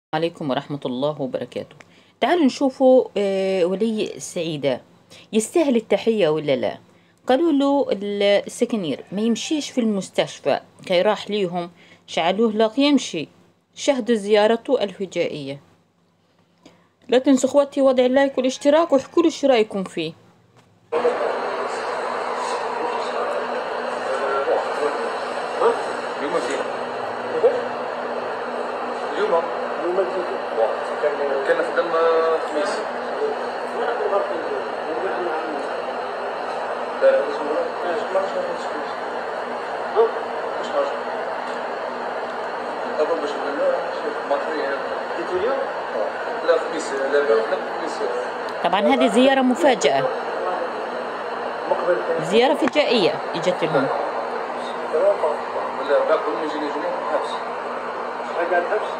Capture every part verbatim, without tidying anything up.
عليكم ورحمة الله وبركاته. تعالوا نشوفوا آه، ولي السعيدة يستاهل التحية ولا لا. قالوا له السكنير ما يمشيش في المستشفى كي راح ليهم، شعلوه لاق يمشي. شهدوا زيارته الفجائية. لا تنسوا اخواتي وضع اللايك والاشتراك واحكوا لي ايش رايكم فيه. اليوم اليوم كان خدام خميس. لا لا ما أول باش نقول ماتريال اليوم لا خميس لا لا خميس. طبعا هذه زيارة مفاجأة، زيارة فجائية اجت لهم. ولا باقي من يجيني يجيني حبس. قاعد حبس.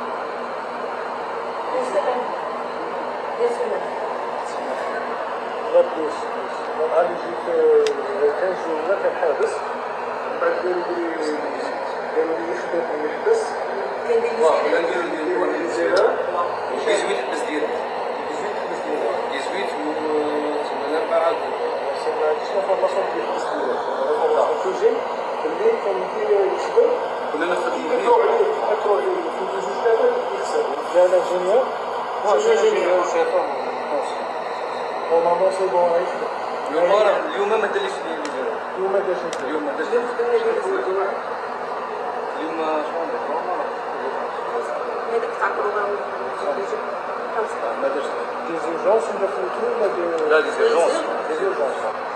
غادي غادي جيت كان جونا كان حابس، من بعد قالوا لي قالوا لي يخدم يحبس. واه لا ندير ندير واحد الزيارة. يزويت حبس ديالي. يزويت حبس ديالي. يزويت تسمى الأربعة. تسمى شنو هو المصروف ديال الحبس ديالي؟ كلشي الليل كان يمكن يخدم. كنا ناخذ الليل. أكرو عليه في الجوج تاعنا يخسر. جانا جونيور. جونيور شافه. نورمالمون سي بون يخدم. اليوم اليوم ما دارليش اليوم ما دارش اليوم ما دارش اليوم شنو عندك؟ هذاك تاع البروغرام ما دارش دي زيرجونس ولا فهمتو ولا دي لا دي زيرجونس دي زيرجونس.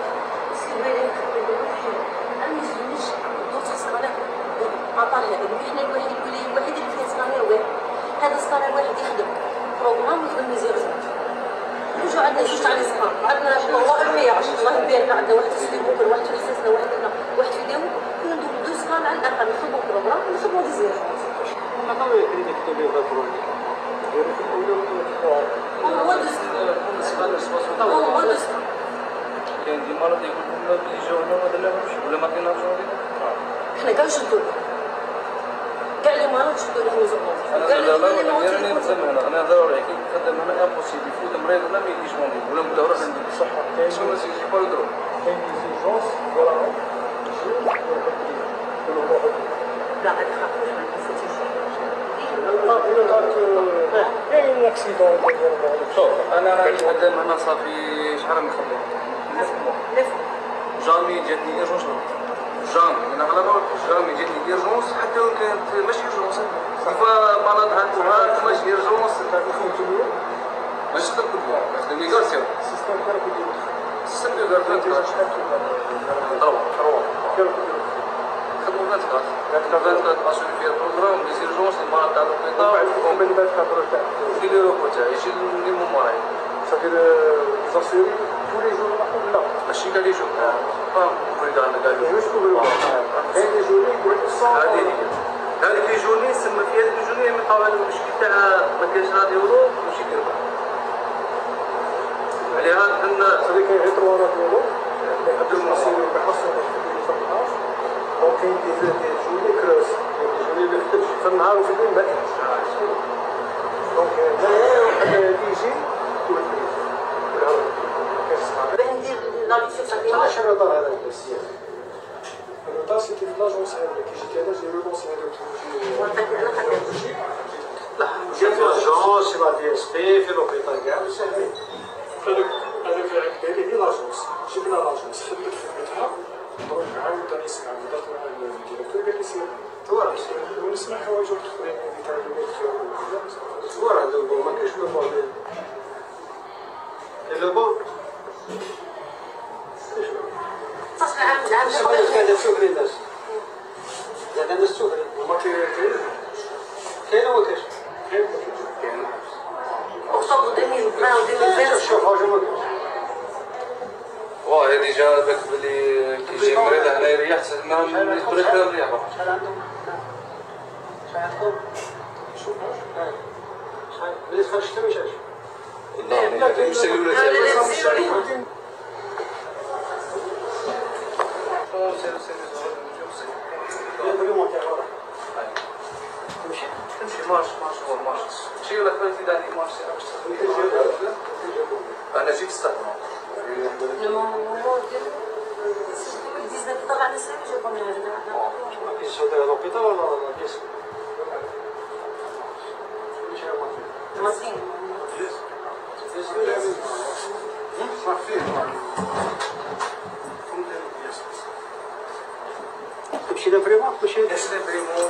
احنا الواحد يقول لي الواحد اللي فيه سكانير واحد، هذا سكانير واحد يخدم بروغرام ويخدم لي زيرجونس. نجو عندنا جوج تاع لي سكان، عندنا الله يبارك الله يبارك عندنا واحد في بوكر واحد في حساسنا واحد هنا واحد في داو، كنا نديرو دو سكان على الاقل نخدمو بروغرام ونخدمو دي زيرجونس. ما قالوا لي كريدي كتب لي غير بروني ديرو في الاولى هو دو سكان هو دو سكان كاين دي مرض يقول لنا بلي جاو هنا ما درناهمش ولا ما عطيناهمش احنا كاع نشدو كاع لي مرض شدو لهم زغلط كاع لي مرض انا نخدم هنا انا ضروري كي نخدم هنا امبوسيبل يفوت مريض ولا ما يجيش موندي ولا نبدا روح عندي الصحه كاين شنو سي جي با يدرو كاين دي زيرجونس ولا لا هاد خاطر ما نفوتيش كاين اكسيدون شوف انا راني خدام هنا صافي شحال نخدم جامي جاتني ايرجونس جامي انا على بالك جامي جاتني ايرجونس حتى وان كانت ماشي ايرجونس كيفا مرض هاك ماشي ايرجونس ماشي خدم كل خدم لي كارسيو سيستم كاركو ديال السيستم ديال كاركو شحال تروح تروح خدموا فانت كارت فانت كارت اسوري فيها البروغرام لي زيرجونس المرض تاع الوقيته ومن بعد كابرو تاع دير لي روكو تاعي يجي لي موموراي صافي زاسوري tous les jours لا ماشي كاع لي جور فاهم مريض عندنا كاع لي جور كاين لي جورني يقول هذه هي هذيك لي جورني نسمى فيها هذيك لي جورني من طبعا المشكل تاع ما كاينش راديو ماشي كيربح عليها كنا هذيك غير تروا راديو قبل ما نصيروا بحصه دونك كاين دي دي جورني كروس جورني اللي خدمت في النهار وفي الليل ما كاينش دونك لا تيجي تولي علاش الرطار هذا السياسي؟ الرطار سيتي في لاجونس هذا كي جيت انا جي رونونسي هذاك لا جيت لاجونس لا دي اس بي في لوبيتال كاع ساهلين هذاك هذاك العكدالي ديال لاجونس جبنا لاجونس خدمت خدمتها دروك عاود نسمع بدات مع الديريكتور قال لي سير توارث ونسمع حوايج اخرين اللي تعلمت توارث هذا البون ما كاينش لو بون لو بون شنو كان السوق للناس؟ زاد الناس السوق وما كاين كاين ولا كاينش؟ كاين كاين اكتوبر ألفين وعشرين شوف حاجه ما كاينش واه هذه جا باك بلي كيجي مريض هنا يريح ما يقدرش يريح شحال عندهم؟ شحال عندكم؟ شوف شحال ملي تخرج حتى ما يشعلش لا لا يسالوا ولا تمشي مارش مارش هو مارش مارشي ولا خليتي داني مارشي؟ انا جيت استخدمه. طبعا السيف جابوا لنا هنا. كيس صوتي هذا القطار ولا كيس؟ مصين. تمشي لبريمون تمشي لبريمون.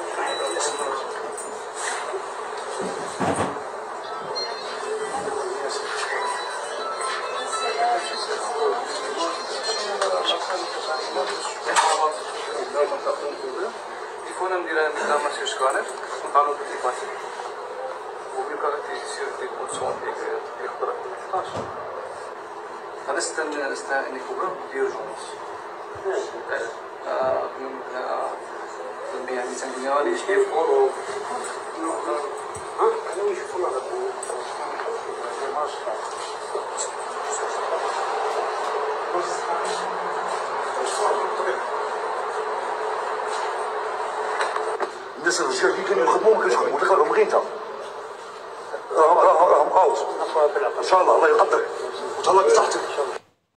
تليفون نديرها نبدا ماشي سكانر نطالو بالتليفون وبالكاركتيرستيك ديال البوتسون ديال يقدر اثناش هذا استن استن كبرى ديرجونس اه يعني تنبنيها لي شي فور ها انا نشوفوا هذا الناس الرجال اللي كانوا يخدموا ما كانوش يخدموا اللي خرجوا غير انت راهم راهم راهم اوت ان شاء الله الله يقدرك وتهلا بصحتك.